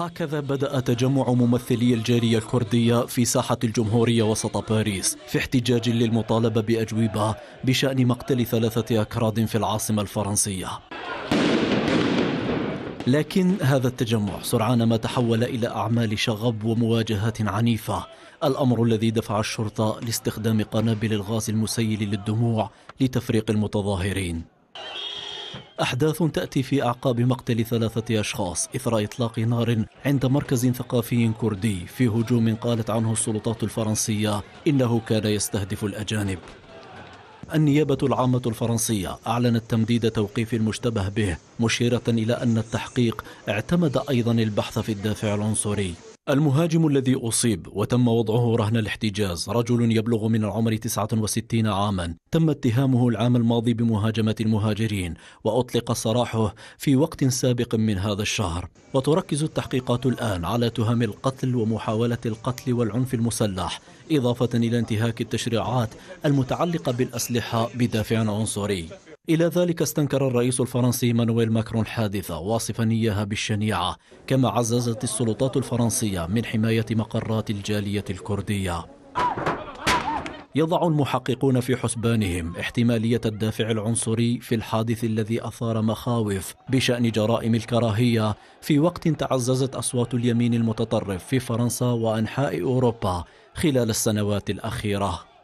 هكذا بدأ تجمع ممثلي الجالية الكردية في ساحة الجمهورية وسط باريس في احتجاج للمطالبة بأجوبة بشأن مقتل 3 أكراد في العاصمة الفرنسية. لكن هذا التجمع سرعان ما تحول إلى أعمال شغب ومواجهات عنيفة، الأمر الذي دفع الشرطة لاستخدام قنابل الغاز المسيل للدموع لتفريق المتظاهرين. أحداث تأتي في أعقاب مقتل 3 أشخاص إثر إطلاق نار عند مركز ثقافي كردي في هجوم قالت عنه السلطات الفرنسية إنه كان يستهدف الأجانب. النيابة العامة الفرنسية أعلنت تمديد توقيف المشتبه به، مشيرة إلى أن التحقيق اعتمد أيضا البحث في الدافع العنصري. المهاجم الذي أصيب وتم وضعه رهن الاحتجاز رجل يبلغ من العمر 69 عاما، تم اتهامه العام الماضي بمهاجمة المهاجرين وأطلق سراحه في وقت سابق من هذا الشهر. وتركز التحقيقات الآن على تهم القتل ومحاولة القتل والعنف المسلح، إضافة إلى انتهاك التشريعات المتعلقة بالأسلحة بدافع عنصري. إلى ذلك استنكر الرئيس الفرنسي مانويل ماكرون الحادثة واصفا إياها بالشنيعة، كما عززت السلطات الفرنسية من حماية مقرات الجالية الكردية. يضع المحققون في حسبانهم احتمالية الدافع العنصري في الحادث الذي أثار مخاوف بشأن جرائم الكراهية في وقت تعززت أصوات اليمين المتطرف في فرنسا وأنحاء أوروبا خلال السنوات الأخيرة.